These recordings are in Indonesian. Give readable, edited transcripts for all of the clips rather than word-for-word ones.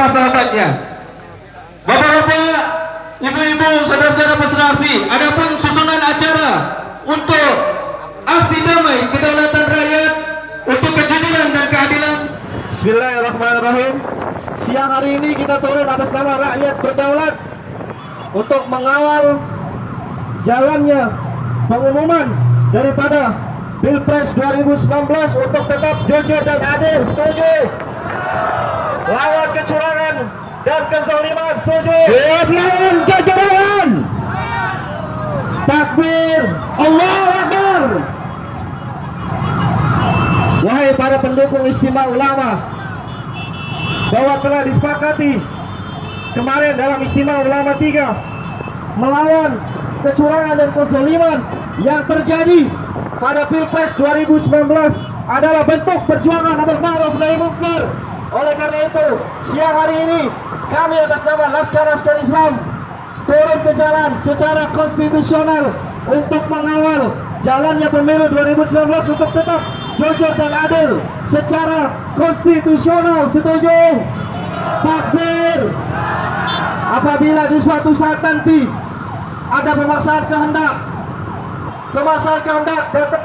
sahabat-sahabatnya. Bapak-bapak, ibu-ibu, saudara-saudara peserta aksi, adapun susunan acara untuk aksi damai kedaulatan rakyat untuk kejujuran dan keadilan. Bismillahirrahmanirrahim. Siang hari ini kita turun atas nama rakyat berdaulat untuk mengawal jalannya pengumuman daripada Pilpres 2019 untuk tetap jujur dan adil. Setuju? Lawan kecurangan dan kezaliman. Setuju? Lawan kecurangan. Takbir, Allahu Akbar. Wahai para pendukung Istimewa Ulama, bahwa telah disepakati kemarin dalam Istimewa Ulama 3 melawan kecurangan dan kezaliman yang terjadi pada Pilpres 2019 adalah bentuk perjuangan amar ma'ruf nahi munkar. Oleh karena itu, siang hari ini kami atas nama Laskar-Laskar Islam turun ke jalan secara konstitusional untuk mengawal jalannya pemilu 2019 untuk tetap jujur dan adil secara konstitusional. Setuju? Takbir. Apabila di suatu saat nanti ada pemaksaan kehendak datang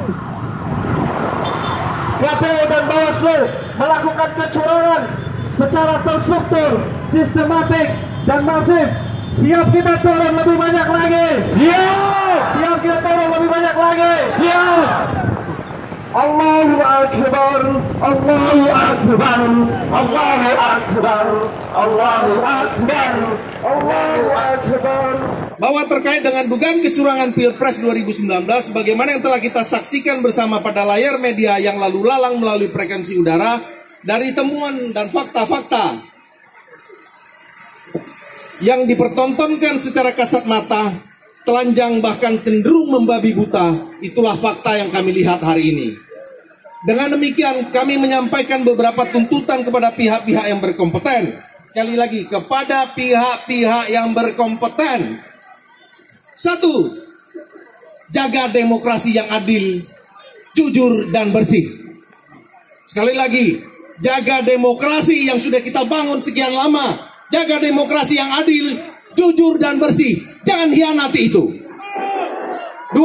KPU dan Bawaslu melakukan kecurangan secara terstruktur, sistematik dan masif, siap kita turun lebih banyak lagi. Siap kita turun lebih banyak lagi. Siap. Allahu Akbar, Allahu Akbar, Allahu Akbar, Allahu Akbar, Allahu Akbar. Bahwa terkait dengan dugaan kecurangan Pilpres 2019, bagaimana yang telah kita saksikan bersama pada layar media yang lalu lalang melalui frekuensi udara, dari temuan dan fakta-fakta yang dipertontonkan secara kasat mata, telanjang bahkan cenderung membabi buta, itulah fakta yang kami lihat hari ini. Dengan demikian kami menyampaikan beberapa tuntutan kepada pihak-pihak yang berkompeten. Sekali lagi, kepada pihak-pihak yang berkompeten. 1. Jaga demokrasi yang adil, jujur dan bersih. Sekali lagi, jaga demokrasi yang sudah kita bangun sekian lama. Jaga demokrasi yang adil, jujur dan bersih. Jangan hianati itu. 2.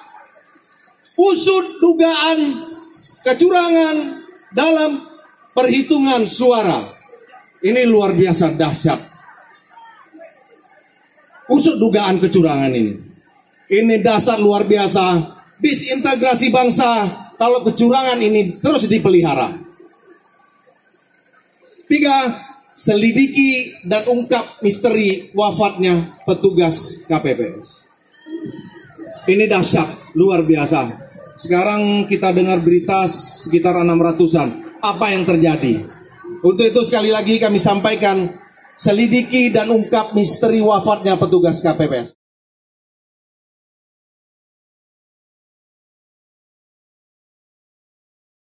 Usut dugaan kecurangan dalam perhitungan suara. Ini luar biasa dahsyat. Usut dugaan kecurangan ini. Ini dasar luar biasa. Disintegrasi bangsa kalau kecurangan ini terus dipelihara. 3. Selidiki dan ungkap misteri wafatnya petugas KPPS. Ini dahsyat, luar biasa. Sekarang kita dengar berita sekitar 600-an. Apa yang terjadi? Untuk itu sekali lagi kami sampaikan, selidiki dan ungkap misteri wafatnya petugas KPPS.